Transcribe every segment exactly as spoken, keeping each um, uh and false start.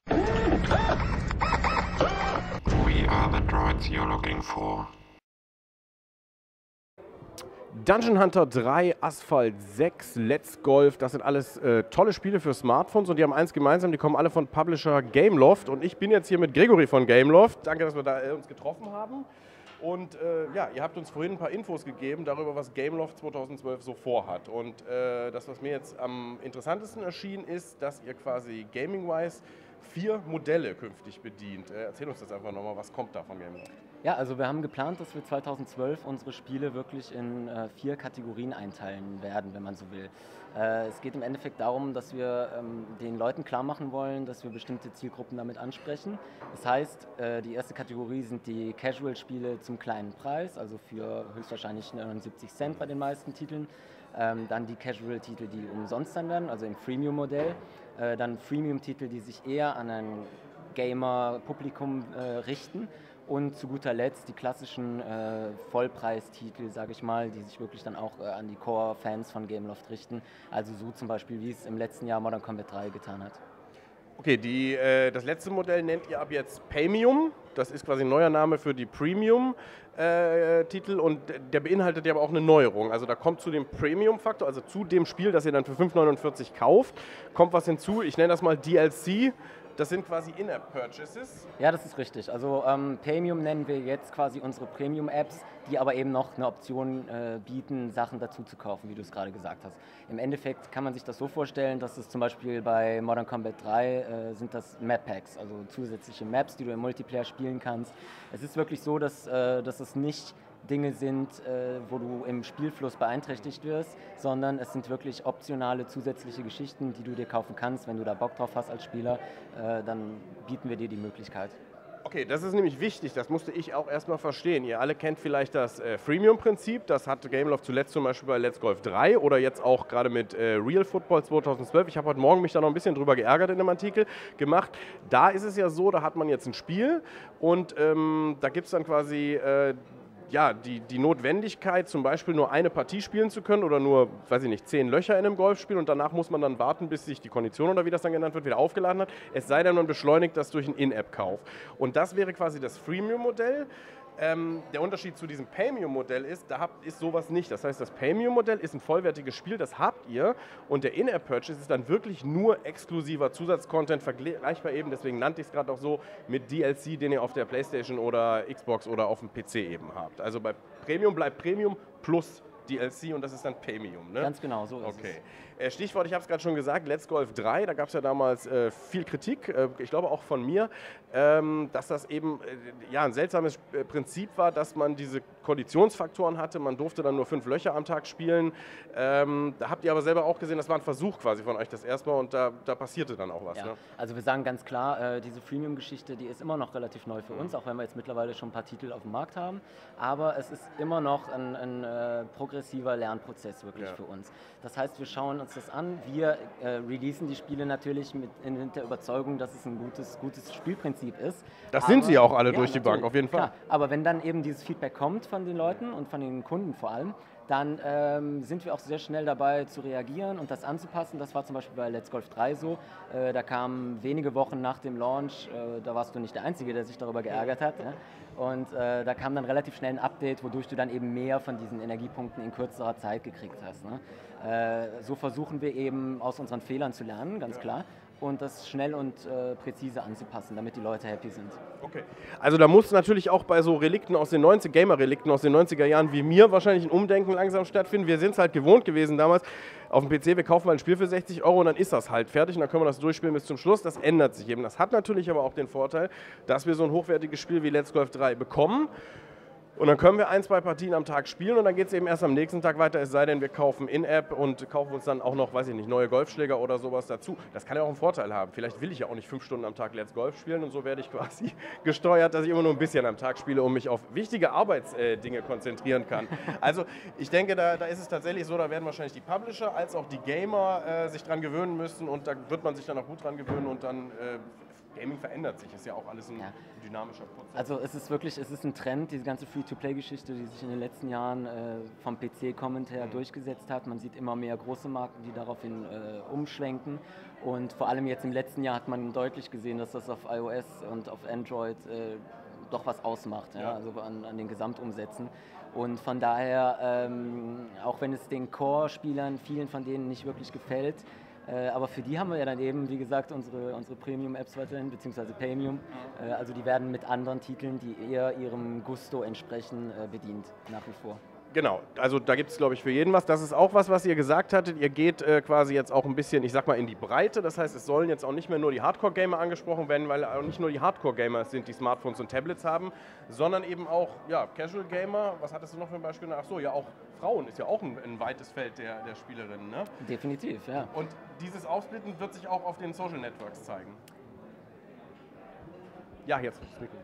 We are the droids you're looking for. Dungeon Hunter drei, Asphalt sechs, Let's Golf, das sind alles äh, tolle Spiele für Smartphones und die haben eins gemeinsam, die kommen alle von Publisher Gameloft und ich bin jetzt hier mit Gregory von Gameloft. Danke, dass wir da äh, uns getroffen haben. Und äh, ja, ihr habt uns vorhin ein paar Infos gegeben darüber, was Gameloft zweitausendzwölf so vorhat. Und äh, das, was mir jetzt am interessantesten erschien, ist, dass ihr quasi Gaming-wise vier Modelle künftig bedient. Äh, erzähl uns das einfach nochmal, was kommt da von Gameloft? Ja, also wir haben geplant, dass wir zweitausendzwölf unsere Spiele wirklich in äh, vier Kategorien einteilen werden, wenn man so will. Äh, es geht im Endeffekt darum, dass wir ähm, den Leuten klar machen wollen, dass wir bestimmte Zielgruppen damit ansprechen. Das heißt, äh, die erste Kategorie sind die Casual-Spiele zum kleinen Preis, also für höchstwahrscheinlich neunundsiebzig Cent bei den meisten Titeln. Ähm, dann die Casual-Titel, die umsonst dann werden, also im Freemium-Modell. Äh, dann Freemium-Titel, die sich eher an ein Gamer-Publikum äh, richten. Und zu guter Letzt die klassischen äh, Vollpreistitel, sage ich mal, die sich wirklich dann auch äh, an die Core-Fans von Gameloft richten. Also so zum Beispiel, wie es im letzten Jahr Modern Combat drei getan hat. Okay, die, äh, das letzte Modell nennt ihr ab jetzt Paymium. Das ist quasi ein neuer Name für die Premium-Titel äh, und der beinhaltet ja aber auch eine Neuerung. Also da kommt zu dem Premium-Faktor, also zu dem Spiel, das ihr dann für fünf neunundvierzig kauft, kommt was hinzu. Ich nenne das mal D L C. Das sind quasi In-App-Purchases. Ja, das ist richtig. Also ähm, Premium nennen wir jetzt quasi unsere Premium-Apps, die aber eben noch eine Option äh, bieten, Sachen dazu zu kaufen, wie du es gerade gesagt hast. Im Endeffekt kann man sich das so vorstellen, dass es zum Beispiel bei Modern Combat drei äh, sind das Map-Packs, also zusätzliche Maps, die du im Multiplayer spielen kannst. Es ist wirklich so, dass, äh, dass es nicht Dinge sind, äh, wo du im Spielfluss beeinträchtigt wirst, sondern es sind wirklich optionale zusätzliche Geschichten, die du dir kaufen kannst. Wenn du da Bock drauf hast als Spieler, äh, dann bieten wir dir die Möglichkeit. Okay, das ist nämlich wichtig, das musste ich auch erstmal verstehen. Ihr alle kennt vielleicht das äh, Freemium-Prinzip, das hat Gameloft zuletzt zum Beispiel bei Let's Golf drei oder jetzt auch gerade mit äh, Real Football zweitausendzwölf. Ich habe heute Morgen mich da noch ein bisschen drüber geärgert in dem Artikel gemacht. Da ist es ja so, da hat man jetzt ein Spiel und ähm, da gibt es dann quasi äh, ja, die, die Notwendigkeit, zum Beispiel nur eine Partie spielen zu können oder nur, weiß ich nicht, zehn Löcher in einem Golfspiel und danach muss man dann warten, bis sich die Kondition oder wie das dann genannt wird, wieder aufgeladen hat. Es sei denn, man beschleunigt das durch einen In-App-Kauf. Und das wäre quasi das Freemium-Modell. Ähm, der Unterschied zu diesem Paymium-Modell ist, da habt, ist sowas nicht. Das heißt, das Paymium-Modell ist ein vollwertiges Spiel, das habt ihr und der In-App-Purchase ist dann wirklich nur exklusiver Zusatzcontent, vergleichbar eben, deswegen nannte ich es gerade auch so, mit D L C, den ihr auf der PlayStation oder Xbox oder auf dem P C eben habt. Also bei Premium bleibt Premium plus D L C und das ist dann Paymium, ne? Ganz genau, so ist okay. es. Äh, Stichwort, ich habe es gerade schon gesagt, Let's Golf drei, da gab es ja damals äh, viel Kritik, äh, ich glaube auch von mir, ähm, dass das eben äh, ja, ein seltsames äh, Prinzip war, dass man diese Konditionsfaktoren hatte, man durfte dann nur fünf Löcher am Tag spielen. Ähm, da habt ihr aber selber auch gesehen, das war ein Versuch quasi von euch das erste Mal und da, da passierte dann auch was. Ja, ne? also wir sagen ganz klar, äh, diese Freemium-Geschichte, die ist immer noch relativ neu für uns, auch wenn wir jetzt mittlerweile schon ein paar Titel auf dem Markt haben, aber es ist immer noch ein, ein äh, progressiver Lernprozess wirklich ja. für uns. Das heißt, wir schauen uns das an, wir äh, releasen die Spiele natürlich mit in der Überzeugung, dass es ein gutes, gutes Spielprinzip ist. Das aber, sind sie auch alle ja, durch die Bank, auf jeden Fall. Klar, aber wenn dann eben dieses Feedback kommt von den Leuten und von den Kunden vor allem, dann ähm, sind wir auch sehr schnell dabei zu reagieren und das anzupassen. Das war zum Beispiel bei Let's Golf drei so. Äh, da kam wenige Wochen nach dem Launch, äh, da warst du nicht der Einzige, der sich darüber geärgert hat. Ja? Und äh, da kam dann relativ schnell ein Update, wodurch du dann eben mehr von diesen Energiepunkten in kürzerer Zeit gekriegt hast. Ne? Äh, so versuchen wir eben aus unseren Fehlern zu lernen, ganz klar. Und das schnell und äh, präzise anzupassen, damit die Leute happy sind. Okay. Also da muss natürlich auch bei so Relikten aus den neunziger, Gamer-Relikten aus den neunziger Jahren wie mir wahrscheinlich ein Umdenken langsam stattfinden. Wir sind es halt gewohnt gewesen damals auf dem P C, wir kaufen mal ein Spiel für sechzig Euro und dann ist das halt fertig und dann können wir das durchspielen bis zum Schluss. Das ändert sich eben. Das hat natürlich aber auch den Vorteil, dass wir so ein hochwertiges Spiel wie Let's Golf drei bekommen. Und dann können wir ein, zwei Partien am Tag spielen und dann geht es eben erst am nächsten Tag weiter, es sei denn, wir kaufen In-App und kaufen uns dann auch noch, weiß ich nicht, neue Golfschläger oder sowas dazu. Das kann ja auch einen Vorteil haben. Vielleicht will ich ja auch nicht fünf Stunden am Tag Let's Golf spielen und so werde ich quasi gesteuert, dass ich immer nur ein bisschen am Tag spiele und mich auf wichtige Arbeitsdinge konzentrieren kann. Also ich denke, da, da ist es tatsächlich so, da werden wahrscheinlich die Publisher als auch die Gamer äh, sich dran gewöhnen müssen und da wird man sich dann auch gut dran gewöhnen und dann äh, Gaming verändert sich, ist ja auch alles ein Ja. dynamischer Prozess. Also es ist wirklich, es ist ein Trend, diese ganze Free-to-Play-Geschichte, die sich in den letzten Jahren äh, vom P C kommend her mhm. durchgesetzt hat. Man sieht immer mehr große Marken, die daraufhin äh, umschwenken. Und vor allem jetzt im letzten Jahr hat man deutlich gesehen, dass das auf iOS und auf Android äh, doch was ausmacht, ja? Ja. Also an, an den Gesamtumsätzen. Und von daher, ähm, auch wenn es den Core-Spielern, vielen von denen nicht wirklich gefällt, äh, aber für die haben wir ja dann eben, wie gesagt, unsere, unsere Premium-Apps weiterhin, beziehungsweise Premium. Äh, also die werden mit anderen Titeln, die eher ihrem Gusto entsprechen, äh, bedient, nach wie vor. Genau, also da gibt es, glaube ich, für jeden was. Das ist auch was, was ihr gesagt hattet. Ihr geht äh, quasi jetzt auch ein bisschen, ich sag mal, in die Breite. Das heißt, es sollen jetzt auch nicht mehr nur die Hardcore-Gamer angesprochen werden, weil auch nicht nur die Hardcore-Gamer sind, die Smartphones und Tablets haben, sondern eben auch ja, Casual-Gamer. Was hattest du noch für ein Beispiel? Ach so, ja, auch Frauen ist ja auch ein, ein weites Feld der, der Spielerinnen. Ne? Definitiv, ja. Und dieses Aufsplitten wird sich auch auf den Social Networks zeigen. Ja, jetzt das Mikro.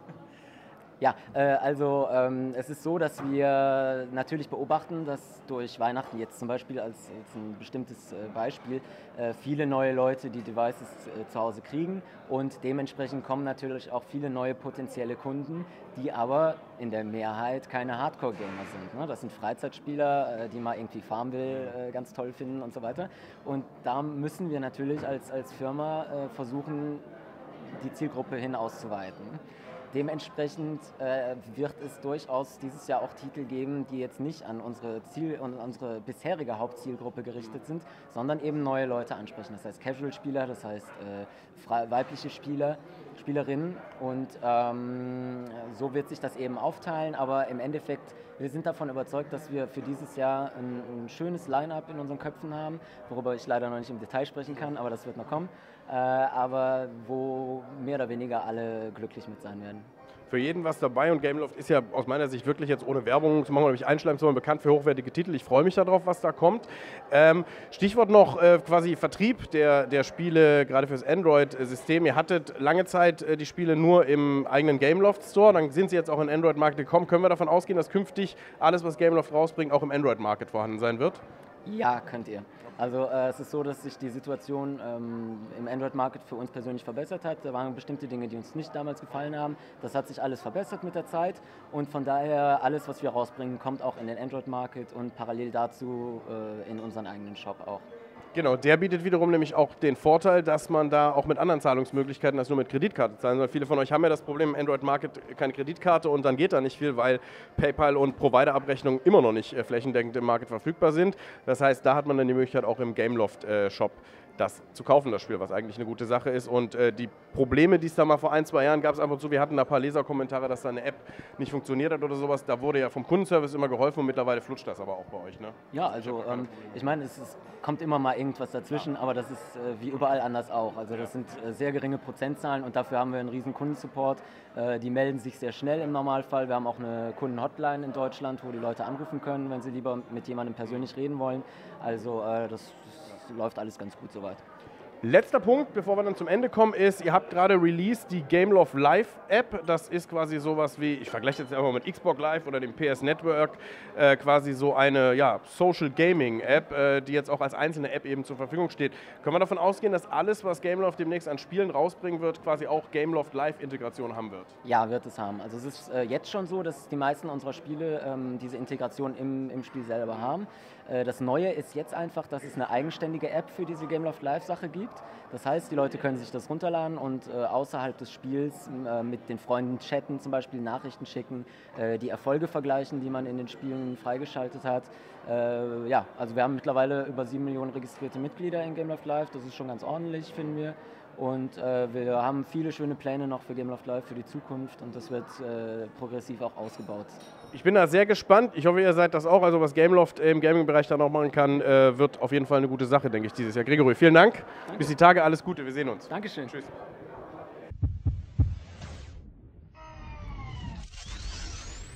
Ja, äh, also ähm, es ist so, dass wir natürlich beobachten, dass durch Weihnachten jetzt zum Beispiel als, als ein bestimmtes äh, Beispiel äh, viele neue Leute die Devices äh, zu Hause kriegen und dementsprechend kommen natürlich auch viele neue potenzielle Kunden, die aber in der Mehrheit keine Hardcore-Gamer sind. Ne? Das sind Freizeitspieler, äh, die mal irgendwie Farmville äh, ganz toll finden und so weiter. Und da müssen wir natürlich als, als Firma äh, versuchen, die Zielgruppe hin auszuweiten. Dementsprechend äh, wird es durchaus dieses Jahr auch Titel geben, die jetzt nicht an unsere, Ziel, an unsere bisherige Hauptzielgruppe gerichtet sind, sondern eben neue Leute ansprechen. Das heißt Casual-Spieler, das heißt äh, frei, weibliche Spieler, Spielerinnen und ähm, so wird sich das eben aufteilen, aber im Endeffekt, wir sind davon überzeugt, dass wir für dieses Jahr ein, ein schönes Line-Up in unseren Köpfen haben, worüber ich leider noch nicht im Detail sprechen kann, aber das wird noch kommen, äh, aber wo mehr oder weniger alle glücklich mit sein werden. Für jeden was dabei und Gameloft ist ja aus meiner Sicht wirklich jetzt ohne Werbung zu machen oder mich einschleimen zu wollen, bekannt für hochwertige Titel. Ich freue mich darauf, was da kommt. Ähm, Stichwort noch äh, quasi Vertrieb der, der Spiele, gerade fürs Android-System. Ihr hattet lange Zeit äh, die Spiele nur im eigenen Gameloft-Store, dann sind sie jetzt auch in Android-Market gekommen. Können wir davon ausgehen, dass künftig alles, was Gameloft rausbringt, auch im Android-Market vorhanden sein wird? Ja, könnt ihr. Also äh, es ist so, dass sich die Situation ähm, im Android-Market für uns persönlich verbessert hat. Da waren bestimmte Dinge, die uns nicht damals gefallen haben. Das hat sich alles verbessert mit der Zeit und von daher alles, was wir rausbringen, kommt auch in den Android-Market und parallel dazu äh, in unseren eigenen Shop auch. Genau, der bietet wiederum nämlich auch den Vorteil, dass man da auch mit anderen Zahlungsmöglichkeiten als nur mit Kreditkarte zahlen soll. Viele von euch haben ja das Problem im Android-Market keine Kreditkarte und dann geht da nicht viel, weil PayPal und Provider-Abrechnungen immer noch nicht äh, flächendeckend im Market verfügbar sind. Das heißt, da hat man dann die Möglichkeit auch im Gameloft-Shop das zu kaufen, das Spiel, was eigentlich eine gute Sache ist. Und äh, die Probleme, die es da mal vor ein, zwei Jahren gab, es ab und zu, wir hatten da ein paar Leserkommentare, dass da eine App nicht funktioniert hat oder sowas. Da wurde ja vom Kundenservice immer geholfen und mittlerweile flutscht das aber auch bei euch, ne? Ja, also ähm, ich meine, es ist, kommt immer mal irgendwas dazwischen, ja. aber das ist äh, wie überall anders auch. Also das sind äh, sehr geringe Prozentzahlen und dafür haben wir einen riesen Kundensupport. Äh, die melden sich sehr schnell im Normalfall. Wir haben auch eine Kundenhotline in Deutschland, wo die Leute anrufen können, wenn sie lieber mit jemandem persönlich reden wollen. Also äh, das, das läuft alles ganz gut soweit. Letzter Punkt, bevor wir dann zum Ende kommen, ist, ihr habt gerade released die Gameloft Live App. Das ist quasi sowas wie, ich vergleiche jetzt einfach mit Xbox Live oder dem P S Network, äh, quasi so eine ja, Social Gaming App, äh, die jetzt auch als einzelne App eben zur Verfügung steht. Können wir davon ausgehen, dass alles, was Gameloft demnächst an Spielen rausbringen wird, quasi auch Gameloft Live Integration haben wird? Ja, wird es haben. Also es ist äh, jetzt schon so, dass die meisten unserer Spiele ähm, diese Integration im, im Spiel selber haben. Äh, das Neue ist jetzt einfach, dass es eine eigenständige App für diese Gameloft Live Sache gibt. Das heißt, die Leute können sich das runterladen und äh, außerhalb des Spiels äh, mit den Freunden chatten, zum Beispiel Nachrichten schicken, äh, die Erfolge vergleichen, die man in den Spielen freigeschaltet hat. Äh, ja, also wir haben mittlerweile über sieben Millionen registrierte Mitglieder in Gameloft Live. Das ist schon ganz ordentlich, finden wir. Und äh, wir haben viele schöne Pläne noch für Gameloft Live für die Zukunft und das wird äh, progressiv auch ausgebaut. Ich bin da sehr gespannt. Ich hoffe, ihr seid das auch. Also was Gameloft im Gaming-Bereich dann auch machen kann, äh, wird auf jeden Fall eine gute Sache, denke ich, dieses Jahr. Gregory, vielen Dank. Danke. Bis die Tage, alles Gute. Wir sehen uns. Dankeschön. Tschüss.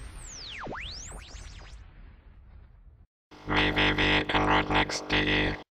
w w w punkt android next punkt de